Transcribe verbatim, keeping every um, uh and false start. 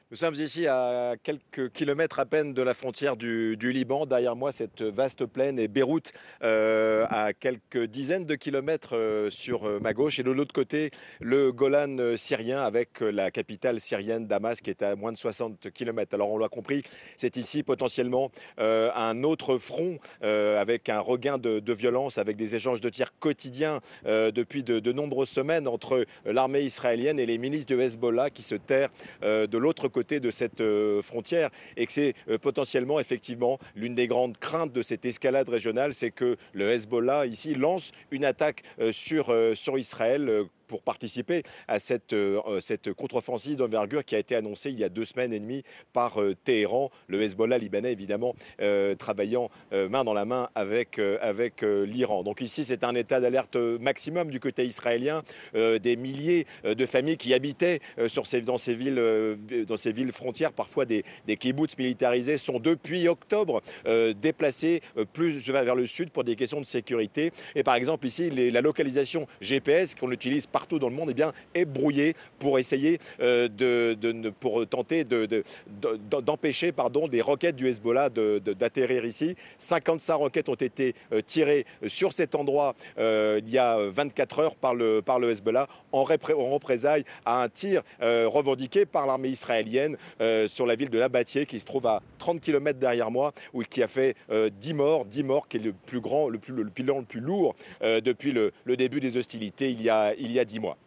Nous sommes ici à quelques kilomètres à peine de la frontière du, du Liban. Derrière moi, cette vaste plaine et Beyrouth euh, à quelques dizaines de kilomètres euh, sur euh, ma gauche. Et de l'autre côté, le Golan euh, syrien avec euh, la capitale syrienne Damas qui est à moins de soixante kilomètres. Alors on l'a compris, c'est ici potentiellement euh, un autre front euh, avec un regain de, de violence, avec des échanges de tirs quotidiens euh, depuis de, de nombreuses semaines entre l'armée israélienne et les milices de Hezbollah qui se terrent euh, de l'autre côté de cette euh, frontière et que c'est euh, potentiellement effectivement l'une des grandes craintes de cette escalade régionale, c'est que le Hezbollah ici lance une attaque euh, sur, euh, sur Israël euh, pour participer à cette, euh, cette contre-offensive d'envergure qui a été annoncée il y a deux semaines et demie par euh, Téhéran, le Hezbollah libanais évidemment euh, travaillant euh, main dans la main avec, euh, avec euh, l'Iran. Donc ici c'est un état d'alerte maximum du côté israélien, euh, des milliers de familles qui habitaient euh, sur ces, dans, ces villes, euh, dans ces villes frontières, parfois des, des kibboutz militarisés, sont depuis octobre euh, déplacés euh, plus vers le sud pour des questions de sécurité. Et par exemple ici les, la localisation G P S qu'on utilise partout dans le monde eh bien, est brouillée pour essayer euh, de, de, pour tenter de, de, de, d'empêcher pardon, des roquettes du Hezbollah de, de, d'atterrir ici. cinquante-cinq roquettes ont été euh, tirées sur cet endroit euh, il y a vingt-quatre heures par le, par le Hezbollah en, repré, en représailles à un tir euh, revendiqué par l'armée israélienne euh, sur la ville de Nabatieh qui se trouve à trente kilomètres derrière moi, où, qui a fait euh, dix morts, dix morts qui est le plus grand, le, plus, le bilan le plus lourd euh, depuis le, le début des hostilités il y a, il y a dix mois.